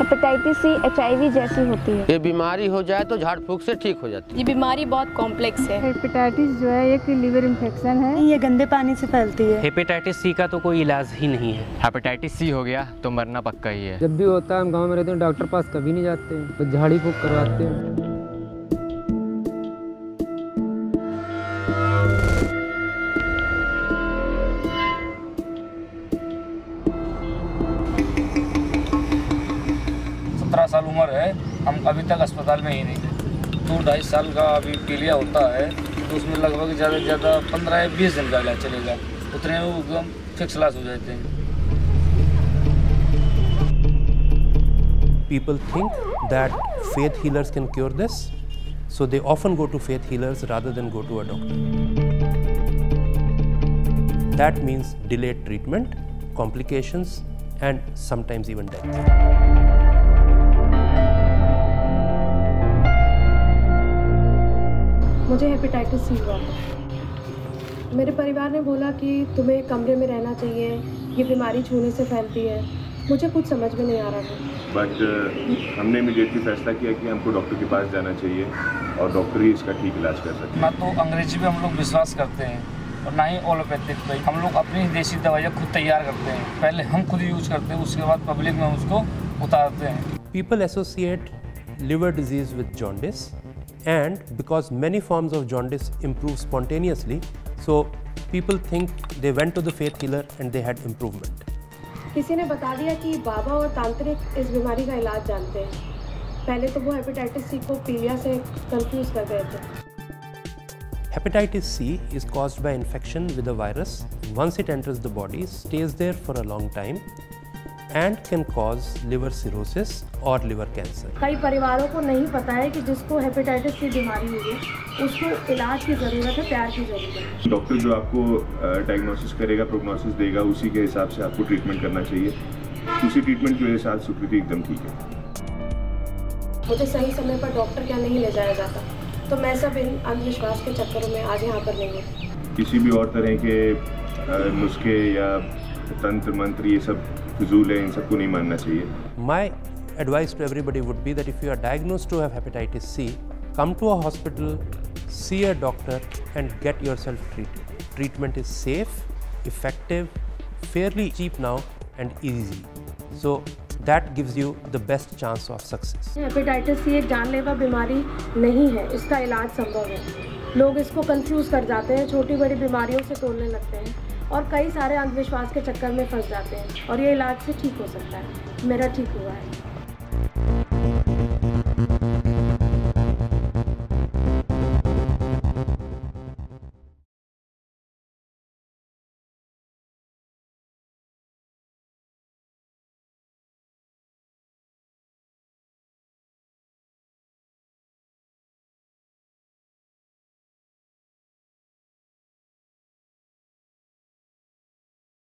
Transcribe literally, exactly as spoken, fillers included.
Hepatitis C H I V जैसी होती है। ये बीमारी हो जाए तो झाड़ फूक से ठीक हो जाती है। ये बीमारी बहुत कॉम्प्लेक्स है। हेपेटाइटिस जो है एक लिवर इन्फेक्शन है, ये गंदे पानी से फैलती है। हेपेटाइटिस सी का तो कोई इलाज ही नहीं है। हेपेटाइटिस सी हो गया तो मरना पक्का ही है। जब भी होता है हम गांव में रहते हैं, डॉक्टर पास कभी नहीं जाते हैं, तो झाड़ी फूक करवाते हैं। सत्रह साल उम्र है, हम अभी तक अस्पताल में ही नहीं थे। दो ढाई साल का अभी पीलिया होता है तो उसमें लगभग ज़्यादा से ज़्यादा पंद्रह या बीस दिन का इलाज चलेगा, उतने में एकदम फिक्स इलाज हो जाते हैं। People think that faith healers can cure this, so they often go to faith healers rather than go to a doctor. That means delayed treatment, complications, and sometimes even death. मुझे hepatitis C हुआ था। मेरे परिवार ने बोला कि तुम्हें कमरे में रहना चाहिए, ये बीमारी छूने से फैलती है। मुझे कुछ समझ में नहीं आ रहा था। बट uh, हमने इमीडिएटली फैसला किया कि हमको डॉक्टर के पास जाना चाहिए और डॉक्टर ही इसका ठीक इलाज कर सकते हैं। ना तो अंग्रेजी पे हम लोग विश्वास करते हैं और ना ही एलोपैथिक पे। हम लोग अपनी देसी दवाइयाँ खुद तैयार करते हैं, पहले हम खुद यूज करते हैं, उसके बाद पब्लिक में उसको उतारते हैं। People associate liver disease with jaundice, and because many forms of jaundice improve spontaneously, so people think they went to the faith healer and they had improvement. किसी ने बता दिया कि बाबा और तांत्रिक इस बीमारी का इलाज जानते हैं। पहले तो वो हेपेटाइटिस सी को पीलिया से कंफ्यूज कर गए थे। Hepatitis C is caused by infection with a virus. Once it enters the body, stays there for a long time and can cause liver cirrhosis or liver cancer. कई परिवारों को नहीं पता है कि जिसको हेपेटाइटिस सी बीमारी हुई है उसको इलाज की ज़रूरत है, प्यार की ज़रूरत है। डॉक्टर जो आपको डायग्नोसिस करेगा, प्रोग्नोसिस देगा, उसी के हिसाब से आपको ट्रीटमेंट करना चाहिए। उसी ट्रीटमेंट की वजह से आज सुकृति एकदम ठीक है। मुझे सही समय पर डॉक्टर क्या नहीं ले जाया जाता, तो मैं सब इन अंधविश्वास के चक्करों में आज यहाँ पर नहीं हूँ। किसी भी और तरह के नुस्खे या तंत्र मंत्र ये सब फिजूल है, इन सबको नहीं मानना चाहिए। My advice to everybody would be that if you are diagnosed to have hepatitis C, come to a hospital, see a doctor and get yourself treated. Treatment is safe, effective, fairly cheap now and easy. So that gives you the best chance of success. Hepatitis C एक जानलेवा बीमारी नहीं है, इसका इलाज संभव है। लोग इसको कंफ्यूज कर जाते हैं, छोटी बड़ी बीमारियों से तोड़ने लगते हैं और कई सारे अंधविश्वास के चक्कर में फंस जाते हैं और ये इलाज से ठीक हो सकता है। मेरा ठीक हुआ है।